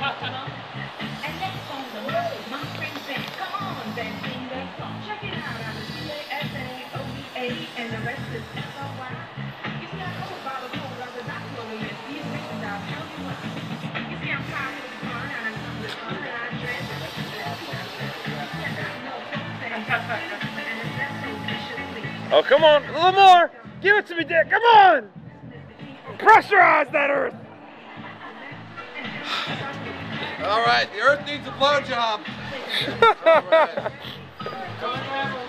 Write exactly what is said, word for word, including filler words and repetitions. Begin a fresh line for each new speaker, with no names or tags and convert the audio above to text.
Oh, come on, a little more. Give it to me, Dick. Come on. Pressurize that earth.
All right, the earth needs a blowjob. All right.